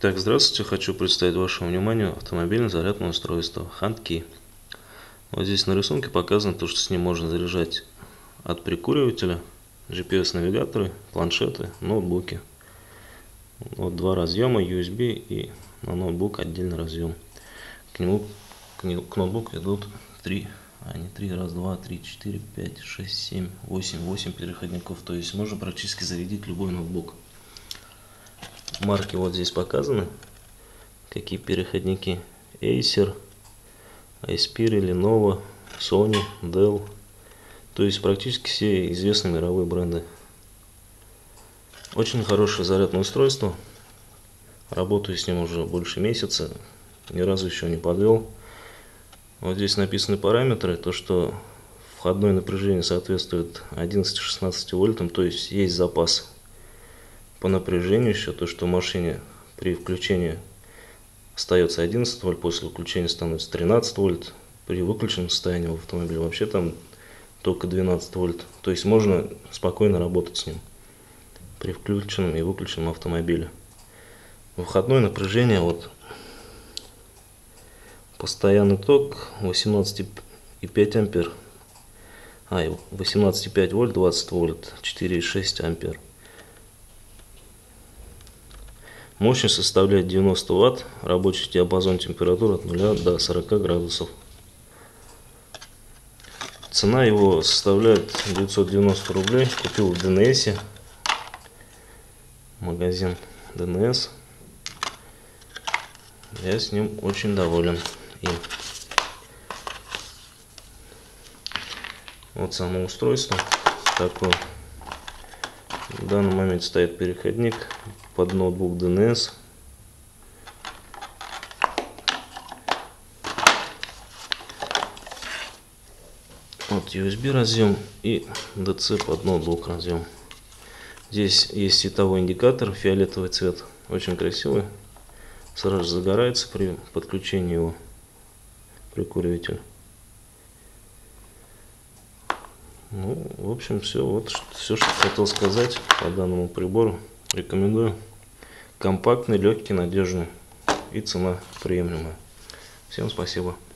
Итак, здравствуйте, хочу представить вашему вниманию автомобильное зарядное устройство HandKey. Вот здесь на рисунке показано то, что с ним можно заряжать от прикуривателя, GPS-навигаторы, планшеты, ноутбуки. Вот два разъема USB и на ноутбук отдельный разъем. К ноутбуку идут раз, два, три, четыре, пять, шесть, семь, восемь переходников. То есть можно практически зарядить любой ноутбук. Марки вот здесь показаны, какие переходники: Acer, Aspire, Lenovo, Sony, Dell. То есть практически все известные мировые бренды. Очень хорошее зарядное устройство. Работаю с ним уже больше месяца, ни разу еще не подвел. Вот здесь написаны параметры, то что входное напряжение соответствует 11-16 вольтам, то есть есть запас по напряжению еще, то что в машине при включении остается 11 вольт, после выключения становится 13 вольт, при выключенном состоянии в автомобиле вообще там только 12 вольт. То есть можно спокойно работать с ним при включенном и выключенном автомобиле. Выходное напряжение, вот постоянный ток 18,5 ампер, 18,5 вольт, 20 вольт, 4,6 ампер. Мощность составляет 90 Вт, рабочий диапазон температуры от 0 до 40 градусов. Цена его составляет 990 рублей. Купил в ДНС, магазин ДНС. Я с ним очень доволен. Вот само устройство такое. В данный момент стоит переходник под ноутбук ДНС. Вот USB разъем и DC под ноутбук разъем. Здесь есть световой индикатор, фиолетовый цвет, очень красивый. Сразу же загорается при подключении его прикуривателя. Ну, в общем, все. Вот все, что хотел сказать по данному прибору. Рекомендую. Компактный, легкий, надежный и цена приемлемая. Всем спасибо.